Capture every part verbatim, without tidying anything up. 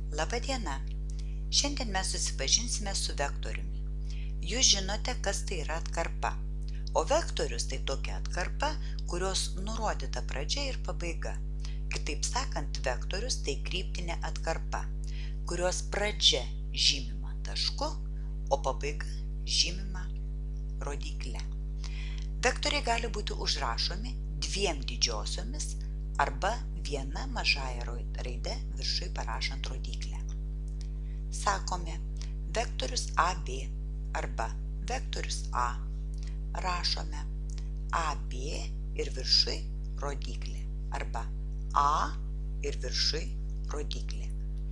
Labą dieną. Šiandien mes susipažinsime su vektoriumi. Jūs žinote, kas tai yra atkarpa. O vektorius tai tokia atkarpa, kurios nurodyta pradžia ir pabaiga. Kitaip sakant, vektorius tai kryptinė atkarpa, kurios pradžia žymima tašku, o pabaiga žymima rodykle. Vektoriai gali būti užrašomi dviem didžiosiomis arba viena mažąja raide viršuj parašant rodyklę. Sakome vektorius A B arba vektorius A. Rašome A B ir viršuj rodyklė arba A ir viršuj rodyklė.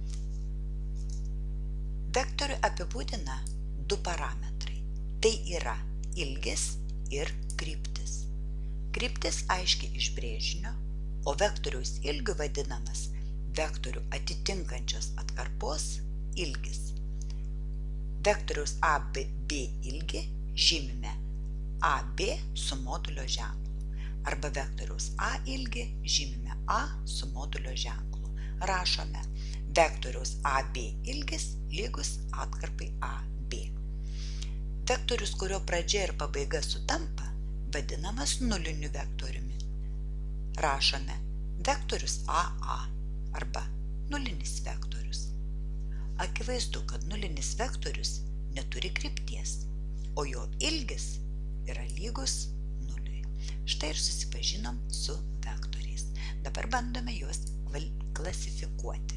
Vektorių apibūdina du parametrai. Tai yra ilgis ir kryptis. Kryptis aiškiai iš brėžinio, o vektoriaus ilgiu vadinamas vektorių atitinkančios atkarpos ilgis. Vektoriaus A B ilgį žymime A B su modulio ženklu arba vektoriaus A ilgį žymime A su modulio ženklu. Rašome vektoriaus A B ilgis lygus atkarpai A B. Vektorius, kurio pradžia ir pabaiga sutampa, vadinamas nuliniu vektoriumi. Rašome vektorius A A arba nulinis vektorius. Akivaizdu, kad nulinis vektorius neturi krypties, o jo ilgis yra lygus nuliui. Štai ir susipažinom su vektoriais. Dabar bandome juos klasifikuoti.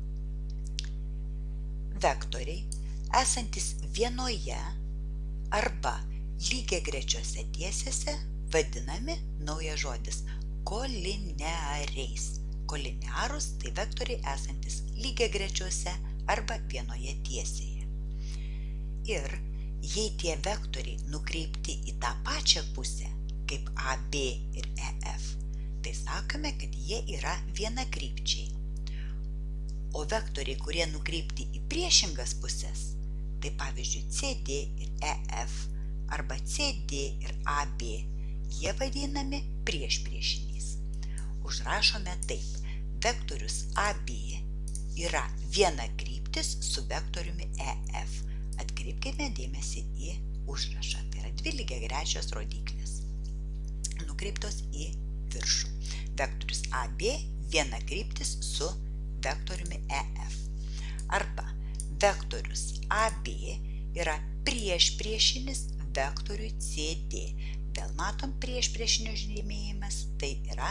Vektoriai, esantis vienoje arba lygiagrečiose tiesėse, vadinami naujas žodis kolineariais. Kolinearus tai vektoriai esantis lygiagrečiose arba vienoje tiesėje. Ir jei tie vektoriai nukreipti į tą pačią pusę, kaip A B ir E F, tai sakome, kad jie yra vienakrypčiai. O vektoriai, kurie nukreipti į priešingas pusės, tai pavyzdžiui C D ir E F arba C D ir A B, jie vadinami priešpriešiniais. Užrašome taip. Vektorius A B yra viena kryptis su vektoriumi E F. Atkreipkime dėmesį į užrašą. Tai yra dvi lygiagrečios rodyklės, nukreiptos į viršų. Vektorius A B viena kryptis su vektoriumi E F. Arba vektorius A B yra priešpriešinis vektoriui C D. Vėl matom priešpriešinio žymėjimas, tai yra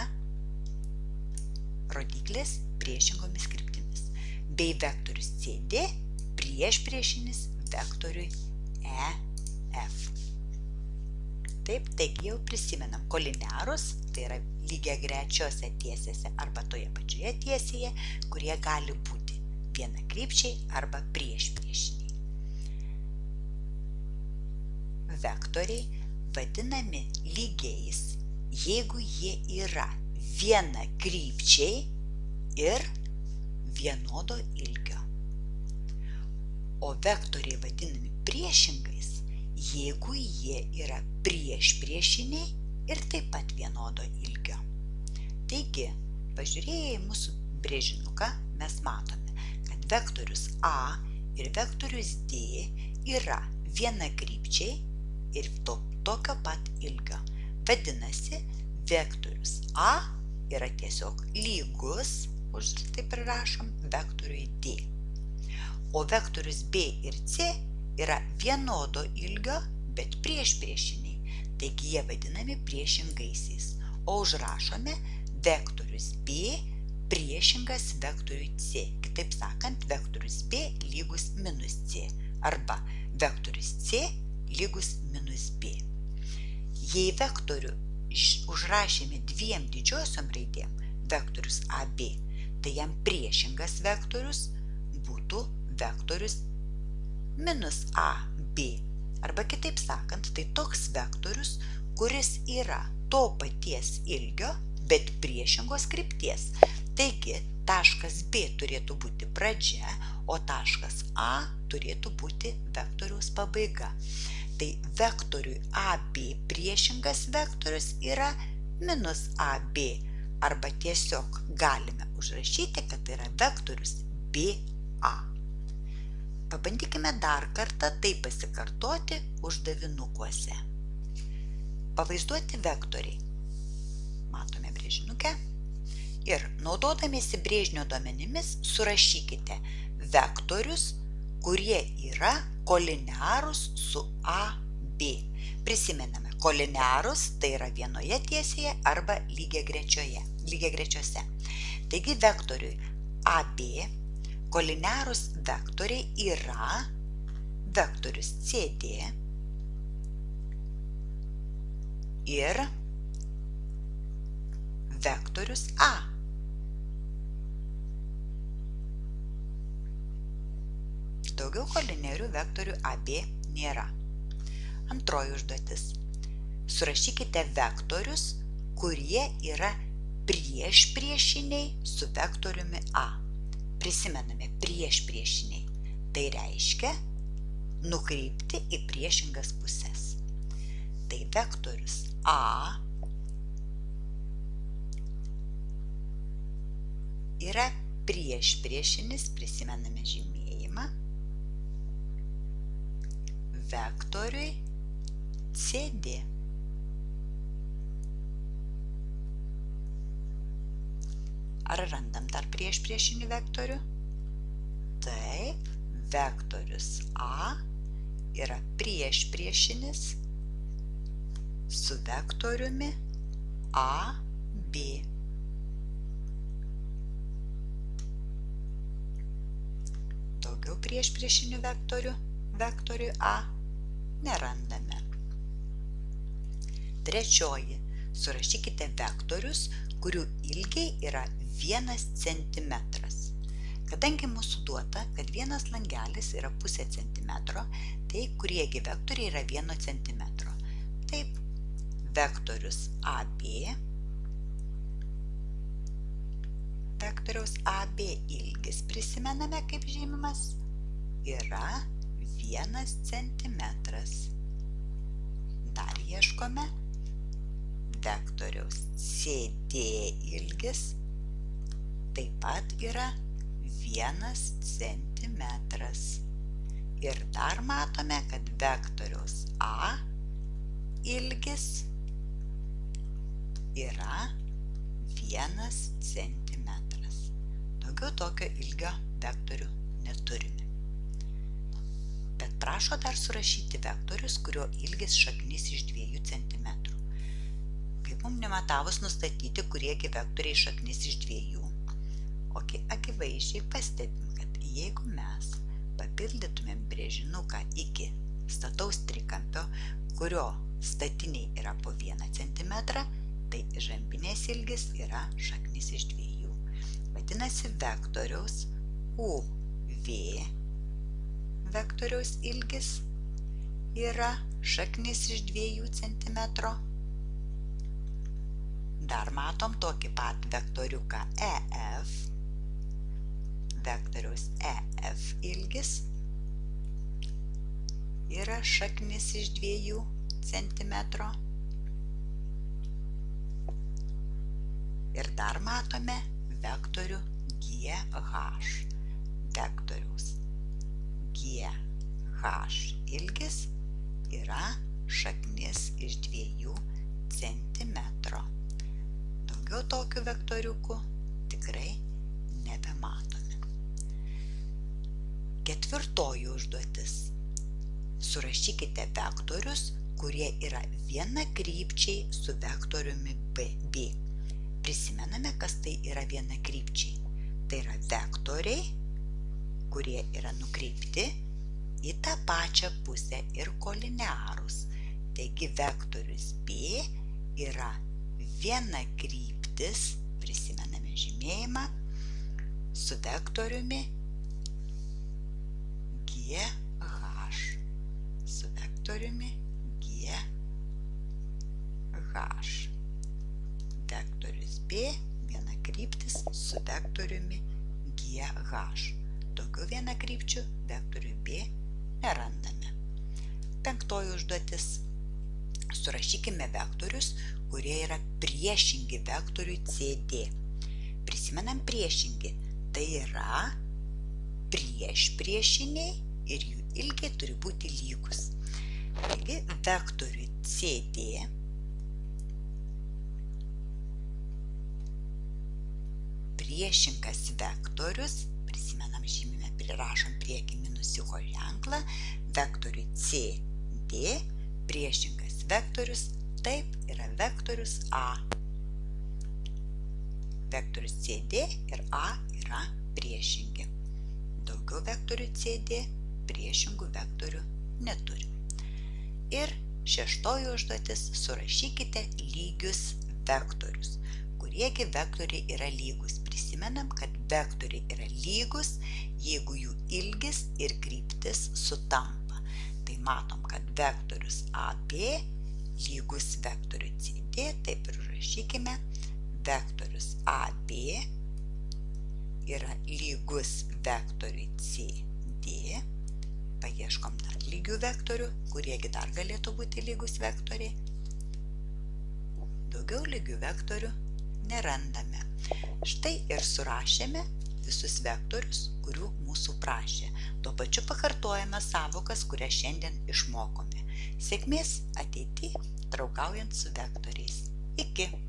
rodyklės priešingomis kryptimis. Bei vektorius C D priešpriešinis vektoriui E F. Taip, taigi jau prisimenam kolinearus, tai yra lygiagrečiose tiesėse arba toje pačioje tiesėje, kurie gali būti vienakrypčiai arba priešpriešiniai. Vektoriai vadinami lygiais, jeigu jie yra vienakrypčiai ir vienodo ilgio. O vektoriai vadinami priešingais, jeigu jie yra priešpriešiniai ir taip pat vienodo ilgio. Taigi, pažiūrėję į mūsų brėžinuką, mes matome, kad vektorius A ir vektorius D yra vienakrypčiai ir to, tokio pat ilgio. Vadinasi, vektorius A yra tiesiog lygus, už taip ir rašom, vektoriui D. O vektorius B ir C yra vienodo ilgio, bet priešpriešiniai, taigi jie vadinami priešingaisiais. O užrašome vektorius B priešingas vektoriui C. Kitaip sakant, vektorius B lygus minus C arba vektorius C lygus minus B. Jei vektorių užrašėme dviem didžiosiom raidėm, vektorius A B, tai jam priešingas vektorius būtų vektorius minus A B. Arba kitaip sakant, tai toks vektorius, kuris yra to paties ilgio, bet priešingos krypties. Taigi, taškas B turėtų būti pradžia, o taškas A turėtų būti vektoriaus pabaiga. Tai vektoriui A B priešingas vektorius yra minus A B, arba tiesiog galime užrašyti, kad tai yra vektorius B Pabandykime dar kartą tai pasikartoti uždavinukuose. Pavaizduoti vektoriai. Matome brėžinukę. Ir naudodamiesi brėžinio duomenimis surašykite vektorius, kurie yra kolinearūs su A B. Prisimename, kolinearūs tai yra vienoje tiesėje arba lygiagrečioje, lygiagrečiose. Taigi vektoriui A B kolinearūs vektoriai yra vektorius C D ir vektorius A. Daugiau kolinerių vektorių A B nėra. Antroji užduotis. Surašykite vektorius, kurie yra priešpriešiniai su vektoriumi A. Prisimename, priešpriešiniai. Tai reiškia nukreipti į priešingas puses. Tai vektorius A yra priešpriešinis, prisimename žymėjimą, vektoriui C D. Ar randam dar priešpriešinių vektorių? Taip, vektorius A yra priešpriešinis su vektoriumi A B. Daugiau priešpriešinių vektorių vektoriui A nerandame. Trečioji. Surašykite vektorius, kurių ilgiai yra vienas centimetras. Kadangi mūsų duota, kad vienas langelis yra pusė centimetro, tai kuriegi vektoriai yra vieno centimetro. Taip, vektorius A B, vektoriaus A B ilgis, prisimename kaip žymimas, yra vienas centimetras. Dar ieškome. Vektoriaus C D ilgis taip pat yra vienas centimetras. Ir dar matome, kad vektoriaus A ilgis yra vienas centimetras. Daugiau tokio ilgio vektorių neturime. Bet prašo dar surašyti vektorius, kurio ilgis šaknis iš dviejų centimetrų. Kaip mums nematavus nustatyti, kuriegi vektoriai šaknis iš dviejų. Ogi akivaizdžiai pastebim, kad jeigu mes papildytumėm brėžinuką iki stataus trikampio, kurio statiniai yra po vieną centimetrą, tai žambinės ilgis yra šaknis iš dviejų. Vadinasi, vektoriaus U V vektoriaus ilgis yra šaknis iš dviejų centimetro. Dar matom tokį pat vektoriuką E F. Vektoriaus E F ilgis yra šaknis iš dviejų centimetro. Ir dar matome vektorių G H. Vektoriaus G H ilgis yra šaknis iš dviejų centimetro. Daugiau tokių vektoriukų tikrai nebematome. Ketvirtoji užduotis. Surašykite vektorius, kurie yra vienakrypčiai su vektoriumi B. Prisimename, kas tai yra vienakrypčiai. Tai yra vektoriai, kurie yra nukreipti į tą pačią pusę ir kolinearūs. Taigi vektorius B yra vienakryptis, prisimename žymėjimą, su vektoriumi G H. Su vektoriumi G H. Vektorius B vienakryptis su vektoriumi G H. Daugiau vienakrypčių vektoriui B nerandame. Penktoji užduotis. Surašykime vektorius, kurie yra priešingi vektoriui C D. Prisimenam priešingi. Tai yra priešpriešiniai ir jų ilgiai turi būti lygus. Taigi, vektoriui C D priešingas vektorius, prisimenam, žymime, prirašom priekį minusiuko ženklą, vektoriui C D priešingas vektorius, taip yra vektorius A. Vektorius C D ir A yra priešingi. Daugiau vektorių C D priešingų vektorių neturi. Ir šeštoji užduotis: surašykite lygius vektorius. Kuriegi vektoriai yra lygus? Prisimenam, kad vektoriai yra lygus, jeigu jų ilgis ir kryptis sutampa. Tai matom, kad vektorius A B lygus vektoriui C D, taip ir rašykime. Vektorius A B yra lygus vektoriui C D. Paieškom dar lygių vektorių, kuriegi dar galėtų būti lygus vektoriai. Daugiau lygių vektorių nerandame. Štai ir surašėme visus vektorius, kurių mūsų prašė. Tuo pačiu pakartojame sąvokas, kurias šiandien išmokome. Sėkmės ateity draugaujant su vektoriais. Iki!